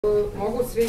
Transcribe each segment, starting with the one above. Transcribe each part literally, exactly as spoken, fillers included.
Mogu svi?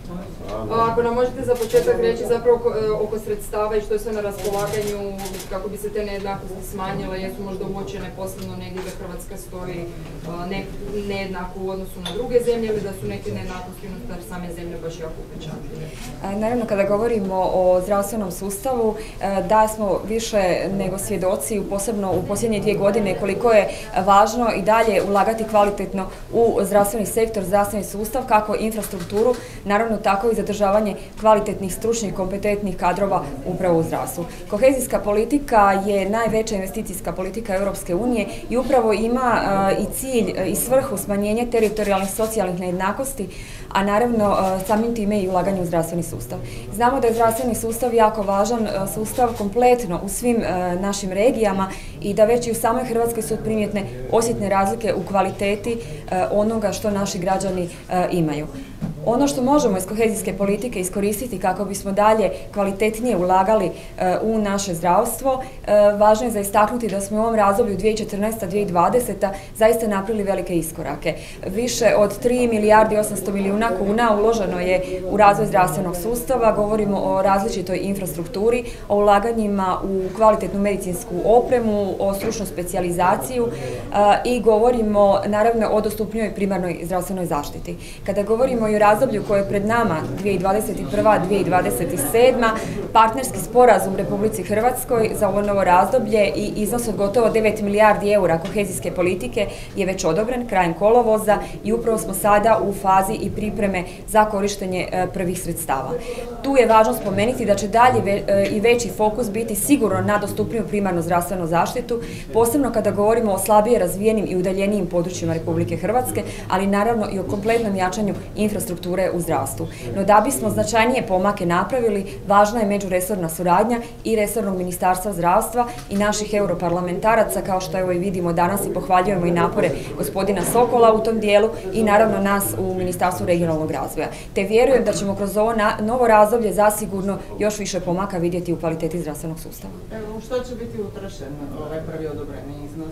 Ako nam možete za početak reći zapravo oko sredstava i što je sve na raspolaganju kako bi se te nejednakosti smanjile, jesu možda uočene posebno negdje da Hrvatska stoji ne, nejednako u odnosu na druge zemlje ili da su neke nejednakosti unutar same zemlje baš jako upečatljive? Naravno, kada govorimo o zdravstvenom sustavu, da smo više nego svjedoci, posebno u posljednje dvije godine, koliko je važno i dalje ulagati kvalitetno u zdravstveni sektor, zdravstveni sustav, kako infrastrukturu, naravno tako i zadržavanje kvalitetnih, stručnih, kompetentnih kadrova upravo u zdravstvu. Kohezijska politika je najveća investicijska politika Europske unije i upravo ima uh, i cilj i svrhu smanjenja teritorijalnih socijalnih nejednakosti, a naravno uh, samim time i ulaganje u zdravstveni sustav. Znamo da je zdravstveni sustav jako važan uh, sustav kompletno u svim uh, našim regijama i da već i u samoj Hrvatskoj su primjetne osjetne razlike u kvaliteti uh, onoga što naši građani uh, imaju. Ono što možemo iz kohezijske politike iskoristiti kako bismo dalje kvalitetnije ulagali e, u naše zdravstvo, e, važno je za istaknuti da smo u ovom razdoblju dvije tisuće četrnaesta do dvije tisuće dvadeseta zaista napravili velike iskorake. Više od tri milijarde i osamsto milijuna kuna uloženo je u razvoj zdravstvenog sustava, govorimo o različitoj infrastrukturi, o ulaganjima u kvalitetnu medicinsku opremu, o stručnu specijalizaciju e, i govorimo naravno o dostupnijoj primarnoj zdravstvenoj zaštiti. Kada govorimo i o razdoblju koje je pred nama dvije tisuće dvadeset prva do dvije tisuće dvadeset sedma partnerski sporazum Republici Hrvatskoj za ovo novo razdoblje i iznos od gotovo devet milijardi eura kohezijske politike je već odobren krajem kolovoza i upravo smo sada u fazi i pripreme za korištenje prvih sredstava. Tu je važno spomenuti da će dalje i veći fokus biti sigurno na dostupniju primarnu zdravstvenu zaštitu, posebno kada govorimo o slabije razvijenim i udaljenijim područjima Republike Hrvatske, ali naravno i o kompletnom jačanju infrastrukture u zdravstvu. No da bismo značajnije pomake napravili, važna je međuresorna suradnja i resornog ministarstva zdravstva i naših europarlamentaraca, kao što evo i vidimo danas i pohvaljujemo i napore gospodina Sokola u tom dijelu i naravno nas u Ministarstvu regionalnog razvoja. Te vjerujem da ćemo kroz ovo novo razdoblje zasigurno još više pomaka vidjeti u kvaliteti zdravstvenog sustava. Evo, što će biti utrošen ovaj prvi odobreni iznos?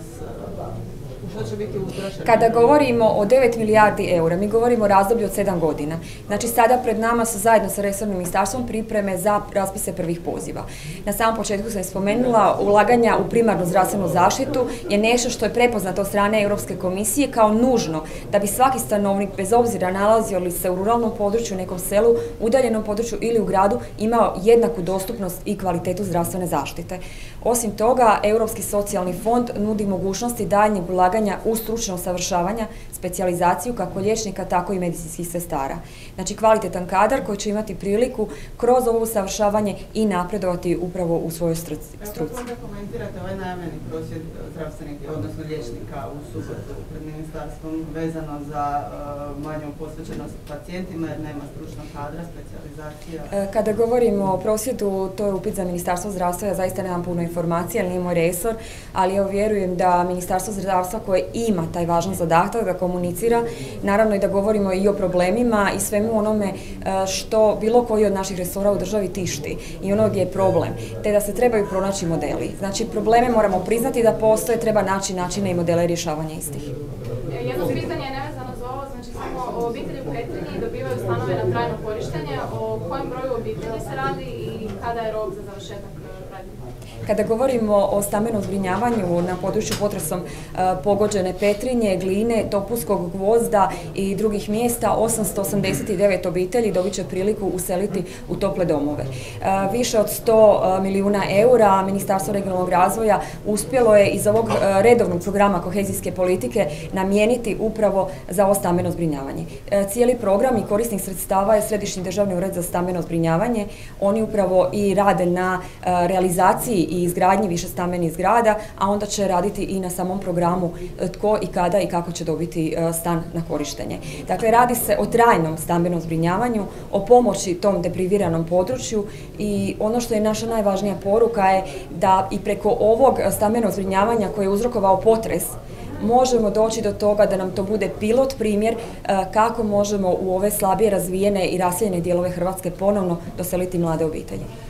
Što će biti utrošeno? Kada govorimo o devet milijardi eura, mi govorimo o razdoblju od sedam godina. Znači sada pred nama su zajedno sa resornim ministarstvom pripreme za raspise prvih poziva. Na samom početku sam spomenula, ulaganja u primarnu zdravstvenu zaštitu je nešto što je prepoznato od strane Europske komisije kao nužno da bi svaki stanovnik, bez obzira nalazio li se u ruralnom području, nekom selu, udaljenom području ili u gradu, imao jednaku dostupnost i kvalitetu zdravstvene zaštite. Osim toga, Europski socijalni fond nudi mogućnosti daljnjeg ulaganja u stručno usavršavanja, specijalizaciju kako liječnika, tako i medicinskih sestara. Znači kvalitetan kadar koji će imati priliku kroz ovo usavršavanje i napredovati upravo u svojoj struci. Kako onda komentirate ovaj najavljeni prosvjed zdravstvenih, odnosno liječnika u subotu pred ministarstvom vezano za uh, manju posvećenost pacijentima jer nema stručnog kadra, specijalizacija? Kada govorimo o prosvjedu, to je upit za Ministarstvo zdravstva, ja zaista nemam puno informacija, jer nije moj resor, ali ja vjerujem da Ministarstvo zdravstva koje ima taj važan zadatak da komunicira, naravno i da govorimo i o problemima i svemu onome što bilo koji od naših resora u državi tišti i ono gdje je problem, te da se trebaju pronaći modeli. Znači probleme moramo priznati da postoje, treba naći načine i modele rješavanja istih. Jedno pitanje je nevezano za ovo, znači samo o obitelji u Petrinji dobivaju stanove na trajno korištenje, o kojem broju obitelji se radi i kada je rok za završetak radnje? Kada govorimo o stambenom zbrinjavanju na području potresom pogođene Petrinje, Gline, Topuskog, Gvozda i drugih mjesta, osamsto osamdeset devet obitelji dobit će priliku useliti u tople domove. Više od sto milijuna eura Ministarstvo regionalnog razvoja uspjelo je iz ovog redovnog programa kohezijske politike namijeniti upravo za ovo stambeno zbrinjavanje. Cijeli program i korisnik sredstava je Središnji državni ured za stambeno zbrinjavanje. Oni upravo i rade na realizaciji i izgradnji više stambenih zgrada, a onda će raditi i na samom programu tko i kada i kako će dobiti stan na korištenje. Dakle, radi se o trajnom stambenom zbrinjavanju, o pomoći tom depriviranom području i ono što je naša najvažnija poruka je da i preko ovog stambenog zbrinjavanja koje je uzrokovao potres možemo doći do toga da nam to bude pilot primjer kako možemo u ove slabije razvijene i raseljene dijelove Hrvatske ponovno doseliti mlade obitelji.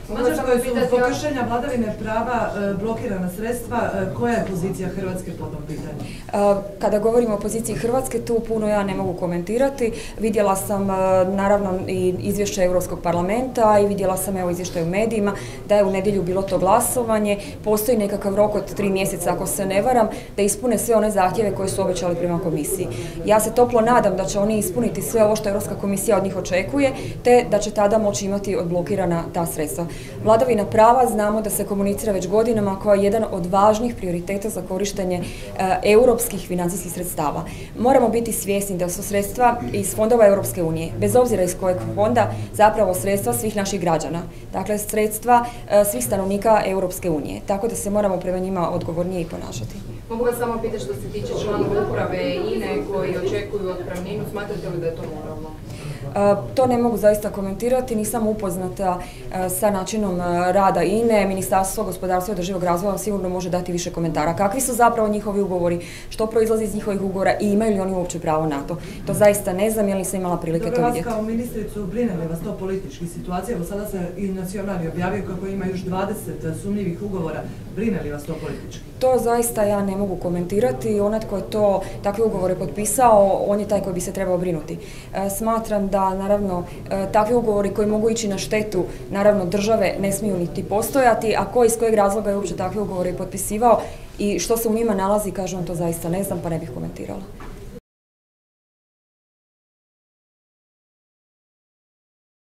Mađarskoj su zbog kršenja vladavine prava blokirana sredstva. Koja je pozicija Hrvatske po tom pitanju? Kada govorimo o poziciji Hrvatske, tu puno ja ne mogu komentirati. Vidjela sam naravno i izvješće Europskog parlamenta i vidjela sam evo izvještaj u medijima da je u nedjelju bilo to glasovanje. Postoji nekakav rok od tri mjeseca, ako se ne varam, da ispune sve one zahtjeve koje su obećali prema komisiji. Ja se toplo nadam da će oni ispuniti sve ovo što Europska komisija od njih očekuje, te da će tada moći imati odblokirana ta sredstva. Vladavina prava znamo da se komunicira već godinama kao jedan od važnih prioriteta za korištenje e, europskih financijskih sredstava. Moramo biti svjesni da su sredstva iz fondova Europske unije, bez obzira iz kojeg fonda, zapravo sredstva svih naših građana. Dakle, sredstva e, svih stanovnika Europske unije. Tako da se moramo prema njima odgovornije i ponašati. Mogu vas samo pitati što se tiče članova uprave I N E koji očekuju otpremninu, smatrate li da je to moralno? To ne mogu zaista komentirati, nisam upoznata sa načinom rada I N E, Ministarstvo gospodarstva i održivog razvoja sigurno može dati više komentara. Kakvi su zapravo njihovi ugovori, što proizlazi iz njihovih ugovora i imaju li oni uopće pravo na to? To zaista ne znam, jer nisam imala prilike to vidjeti. Vas kao ministricu brine li vas to politički situacija? Evo sada se i Nacionalni objavio kako ima još dvadeset sumnjivih ugovora. Brine li vas to politički? To zaista ja ne mogu komentirati. Onaj tko je to takve ugovore potpisao, on je taj koji bi se trebao brinuti. Smatram da naravno takvi ugovori koji mogu ići na štetu naravno države ne smiju niti postojati, a ko iz kojeg razloga je uopće takve ugovore potpisivao i što se u njima nalazi, kažem, to zaista ne znam pa ne bih komentirala.